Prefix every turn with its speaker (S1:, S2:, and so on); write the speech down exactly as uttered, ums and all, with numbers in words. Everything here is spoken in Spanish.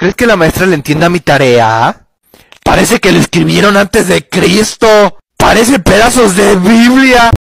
S1: ¿Crees que la maestra le entienda mi tarea? Parece que la escribieron antes de Cristo. Parece pedazos de Biblia.